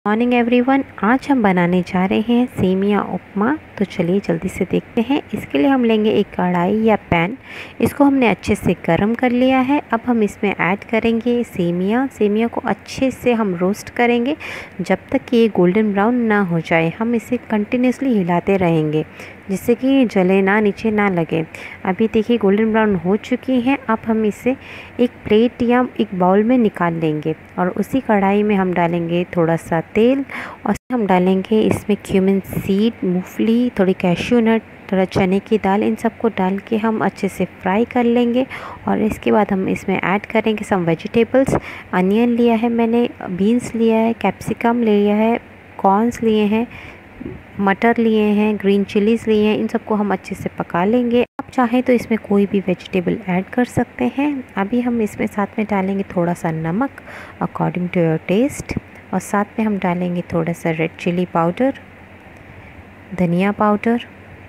Morning everyone, आज हम बनाने जा रहे हैं सेमिया उपमा। तो चलिए जल्दी से देखते हैं। इसके लिए हम लेंगे एक कढ़ाई या पैन। इसको हमने अच्छे से गर्म कर लिया है। अब हम इसमें ऐड करेंगे सेमिया को अच्छे से हम रोस्ट करेंगे जब तक कि ये गोल्डन ब्राउन ना हो जाए। हम इसे कंटिन्यूसली हिलाते रहेंगे जिससे कि जले ना, नीचे ना लगे। अभी देखिए गोल्डन ब्राउन हो चुकी हैं। अब हम इसे एक प्लेट या एक बाउल में निकाल लेंगे और उसी कढ़ाई में हम डालेंगे थोड़ा सा तेल और हम डालेंगे इसमें क्यूमिन सीड, मूंगफली, थोड़ी कैश्यू नट, थोड़ा चने की दाल, इन सबको डाल के हम अच्छे से फ्राई कर लेंगे। और इसके बाद हम इसमें ऐड करेंगे सम वेजिटेबल्स। अनियन लिया है मैंने, बीन्स लिया है, कैप्सिकम लिया है, कॉर्न्स लिए हैं, मटर लिए हैं, ग्रीन चिलीज़ लिए हैं। इन सबको हम अच्छे से पका लेंगे। आप चाहें तो इसमें कोई भी वेजिटेबल ऐड कर सकते हैं। अभी हम इसमें साथ में डालेंगे थोड़ा सा नमक अकॉर्डिंग टू योर टेस्ट, और साथ में हम डालेंगे थोड़ा सा रेड चिली पाउडर, धनिया पाउडर,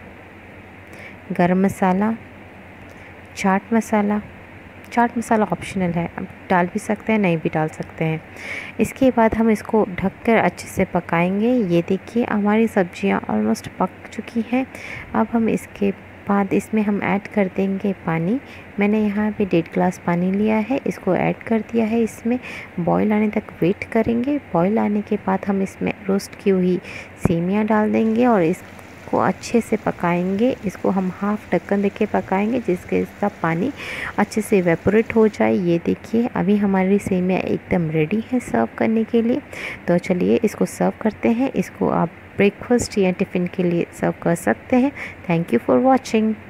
गरम मसाला, चाट मसाला ऑप्शनल है, आप डाल भी सकते हैं, नहीं भी डाल सकते हैं। इसके बाद हम इसको ढककर अच्छे से पकाएंगे। ये देखिए हमारी सब्जियां ऑलमोस्ट पक चुकी हैं। अब हम इसके बाद इसमें हम ऐड कर देंगे पानी। मैंने यहाँ पे 1.5 गिलास पानी लिया है, इसको ऐड कर दिया है। इसमें बॉईल आने तक वेट करेंगे। बॉईल आने के बाद हम इसमें रोस्ट की हुई सेमिया डाल देंगे और इसको अच्छे से पकाएंगे। इसको हम हाफ ढक्कन देके पकाएंगे जिसके इसका पानी अच्छे से इवेपोरेट हो जाए। ये देखिए अभी हमारी सेमिया एकदम रेडी है सर्व करने के लिए। तो चलिए इसको सर्व करते हैं। इसको आप ब्रेकफास्ट या टिफ़िन के लिए सर्व कर सकते हैं। Thank you for watching.